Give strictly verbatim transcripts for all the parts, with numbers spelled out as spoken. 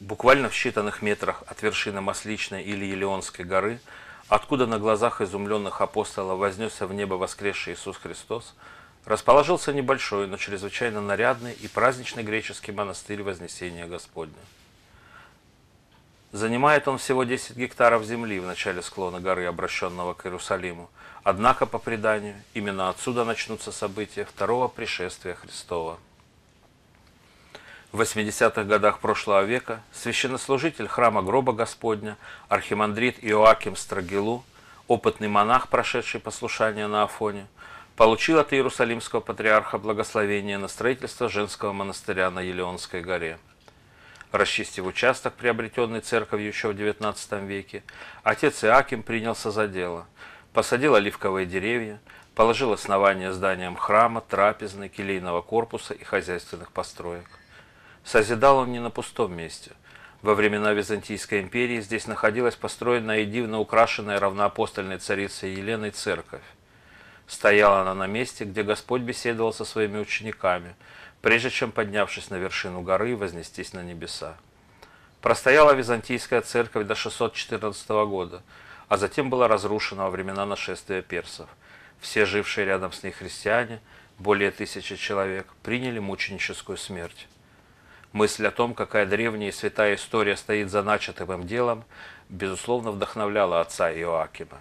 Буквально в считанных метрах от вершины Масличной или Елеонской горы, откуда на глазах изумленных апостолов вознесся в небо воскресший Иисус Христос, расположился небольшой, но чрезвычайно нарядный и праздничный греческий монастырь Вознесения Господня. Занимает он всего десять гектаров земли в начале склона горы, обращенного к Иерусалиму, однако, по преданию, именно отсюда начнутся события второго пришествия Христова. В восьмидесятых годах прошлого века священнослужитель храма гроба Господня, архимандрит Иоаким Страгилу, опытный монах, прошедший послушание на Афоне, получил от Иерусалимского патриарха благословение на строительство женского монастыря на Елеонской горе. Расчистив участок, приобретенный церковью еще в девятнадцатом веке, отец Иоаким принялся за дело, посадил оливковые деревья, положил основание зданиям храма, трапезной, келейного корпуса и хозяйственных построек. Созидал он не на пустом месте. Во времена Византийской империи здесь находилась построенная и дивно украшенная равноапостольной царицей Еленой церковь. Стояла она на месте, где Господь беседовал со своими учениками, прежде чем, поднявшись на вершину горы, вознестись на небеса. Простояла Византийская церковь до шестьсот четырнадцатого года, а затем была разрушена во времена нашествия персов. Все жившие рядом с ней христиане, более тысячи человек, приняли мученическую смерть. Мысль о том, какая древняя и святая история стоит за начатым им делом, безусловно, вдохновляла отца Иоакима.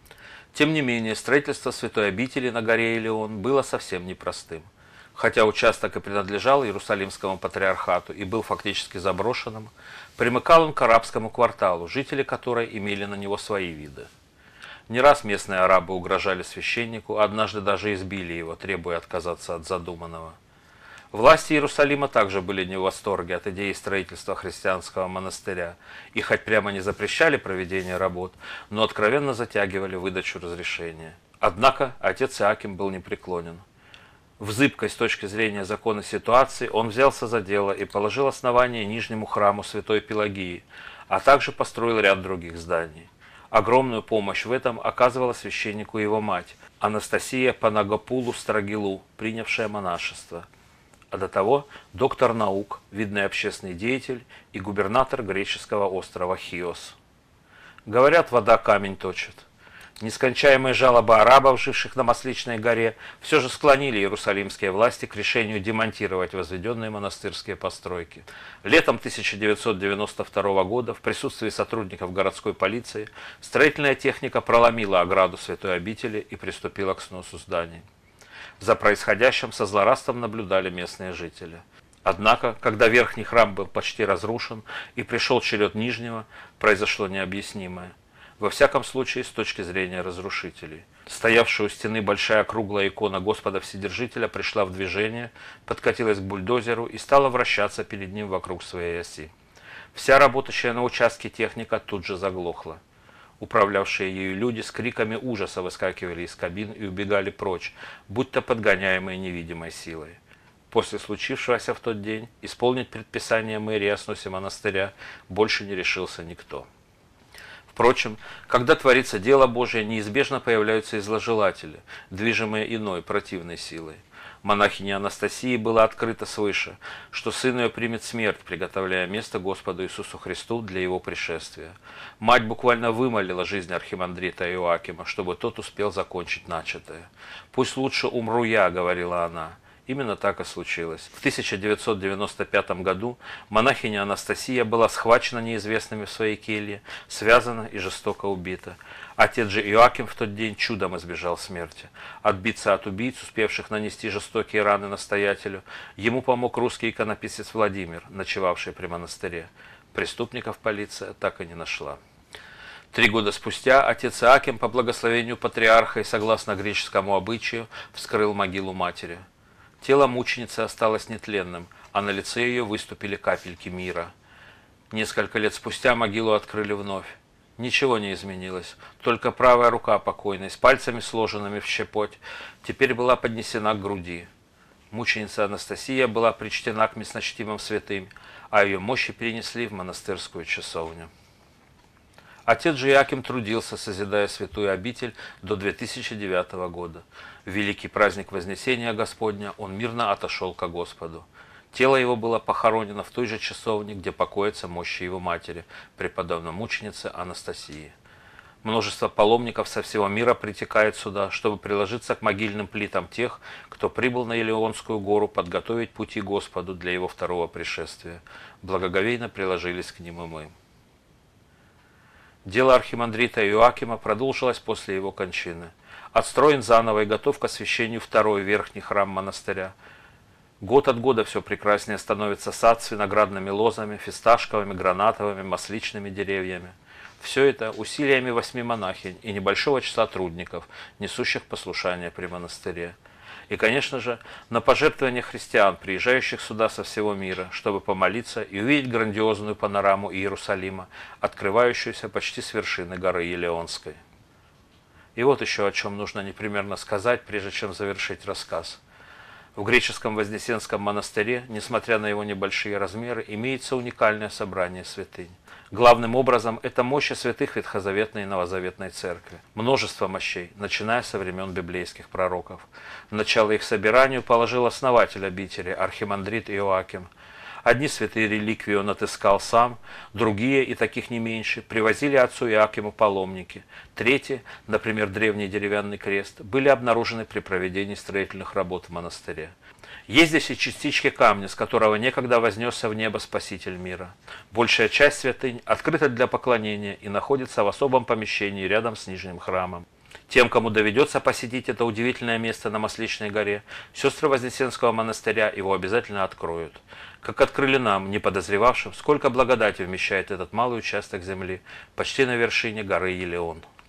Тем не менее, строительство святой обители на горе Елеон было совсем непростым. Хотя участок и принадлежал Иерусалимскому патриархату и был фактически заброшенным, примыкал он к арабскому кварталу, жители которой имели на него свои виды. Не раз местные арабы угрожали священнику, а однажды даже избили его, требуя отказаться от задуманного. Власти Иерусалима также были не в восторге от идеи строительства христианского монастыря и хоть прямо не запрещали проведение работ, но откровенно затягивали выдачу разрешения. Однако отец Иоаким был непреклонен. В зыбкой с точки зрения закона ситуации он взялся за дело и положил основание нижнему храму святой Пелагии, а также построил ряд других зданий. Огромную помощь в этом оказывала священнику его мать, Анастасия Панагопулу Страгилу, принявшая монашество. А до того доктор наук, видный общественный деятель и губернатор греческого острова Хиос. Говорят, вода камень точит. Нескончаемые жалобы арабов, живших на Масличной горе, все же склонили иерусалимские власти к решению демонтировать возведенные монастырские постройки. Летом тысяча девятьсот девяносто второго года в присутствии сотрудников городской полиции строительная техника проломила ограду святой обители и приступила к сносу зданий. За происходящим со злорадством наблюдали местные жители. Однако, когда верхний храм был почти разрушен и пришел черед нижнего, произошло необъяснимое. Во всяком случае, с точки зрения разрушителей. Стоявшая у стены большая круглая икона Господа Вседержителя пришла в движение, подкатилась к бульдозеру и стала вращаться перед ним вокруг своей оси. Вся работающая на участке техника тут же заглохла. Управлявшие ею люди с криками ужаса выскакивали из кабин и убегали прочь, будто подгоняемые невидимой силой. После случившегося в тот день исполнить предписание мэрии о сносе монастыря больше не решился никто. Впрочем, когда творится дело Божие, неизбежно появляются и зложелатели, движимые иной противной силой. Монахине Анастасии было открыто свыше, что сын ее примет смерть, приготовляя место Господу Иисусу Христу для его пришествия. Мать буквально вымолила жизнь архимандрита Иоакима, чтобы тот успел закончить начатое. «Пусть лучше умру я», — говорила она. Именно так и случилось. В тысяча девятьсот девяносто пятом году монахиня Анастасия была схвачена неизвестными в своей келье, связана и жестоко убита. Отец же Иоаким в тот день чудом избежал смерти. Отбиться от убийц, успевших нанести жестокие раны настоятелю, ему помог русский иконописец Владимир, ночевавший при монастыре. Преступников полиция так и не нашла. Три года спустя отец Иоаким по благословению патриарха и согласно греческому обычаю вскрыл могилу матери. Тело мученицы осталось нетленным, а на лице ее выступили капельки мира. Несколько лет спустя могилу открыли вновь. Ничего не изменилось, только правая рука покойной, с пальцами сложенными в щепоть, теперь была поднесена к груди. Мученица Анастасия была причтена к мясночтимым святым, а ее мощи перенесли в монастырскую часовню. Отец же Иоаким трудился, созидая святую обитель до две тысячи девятого года. В великий праздник Вознесения Господня он мирно отошел ко Господу. Тело его было похоронено в той же часовне, где покоятся мощи его матери, преподобно-мученицы Анастасии. Множество паломников со всего мира притекает сюда, чтобы приложиться к могильным плитам тех, кто прибыл на Елеонскую гору подготовить пути Господу для его второго пришествия. Благоговейно приложились к ним и мы. Дело архимандрита Иоакима продолжилось после его кончины. Отстроен заново и готов к освящению второй верхний храм монастыря. Год от года все прекраснее становится сад с виноградными лозами, фисташковыми, гранатовыми, масличными деревьями. Все это усилиями восьми монахинь и небольшого числа трудников, несущих послушание при монастыре. И, конечно же, на пожертвования христиан, приезжающих сюда со всего мира, чтобы помолиться и увидеть грандиозную панораму Иерусалима, открывающуюся почти с вершины горы Елеонской. И вот еще о чем нужно непременно сказать, прежде чем завершить рассказ. В греческом Вознесенском монастыре, несмотря на его небольшие размеры, имеется уникальное собрание святынь. Главным образом, это мощи святых Ветхозаветной и Новозаветной Церкви. Множество мощей, начиная со времен библейских пророков. Начало их собиранию положил основатель обители, архимандрит Иоаким. Одни святые реликвии он отыскал сам, другие, и таких не меньше, привозили отцу Иоакиму паломники. Третьи, например, древний деревянный крест, были обнаружены при проведении строительных работ в монастыре. Есть здесь и частички камня, с которого некогда вознесся в небо Спаситель мира. Большая часть святынь открыта для поклонения и находится в особом помещении рядом с нижним храмом. Тем, кому доведется посетить это удивительное место на Масличной горе, сестры Вознесенского монастыря его обязательно откроют. Как открыли нам, не подозревавшим, сколько благодати вмещает этот малый участок земли, почти на вершине горы Елеон.